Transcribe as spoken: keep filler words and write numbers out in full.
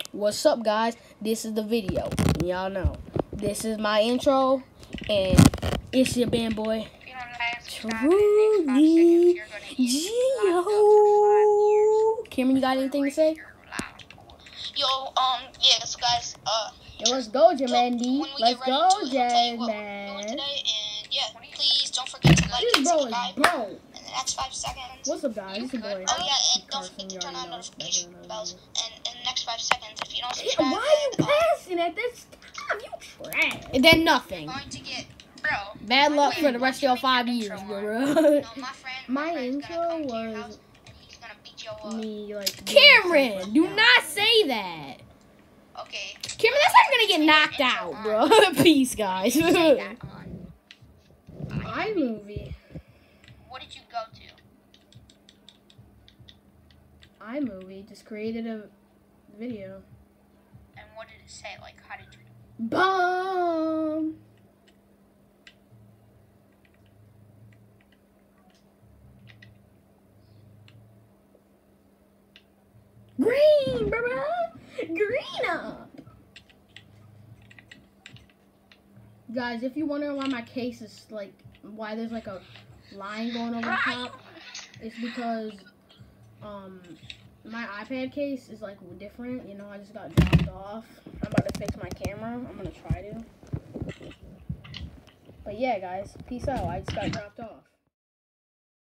What's up, guys? This is the video. Y'all know. This is my intro, and it's your band boy, Truly Geo. Cameron, you got anything to say? Yo, um, yeah, so guys, uh, Yo, let's go, Jamendi. Let's go, Jaman. Jaman. And yeah, please don't forget to like This and bro is subscribe bro. in the next five seconds. What's up, guys? It's your boy. Oh yeah, and don't forget to turn on notification bells and in the next five seconds. If you don't subscribe, Why are you then, uh, passing at this time? You trash. And then nothing. you're going to get, bro. Bad luck wait, for the why rest of don't your you five make your years, intro bro. on? No, my friend, My friend's intro gonna come to your was house and he's gonna beat your up. me, like, Cameron, do not say that. Okay. Cameron, that's not gonna get knocked out, bro. Peace, guys. iMovie. What did you go to? iMovie just created a video. And what did it say? Like, how did you? Bomb. Green, bro. Green up. Guys, if you're wondering why my case is like, why there's like a line going over the top, it's because um my iPad case is like different. You know, I just got dropped off. I'm about to fix my camera. I'm gonna try to. But yeah, guys, peace out. I just got dropped off.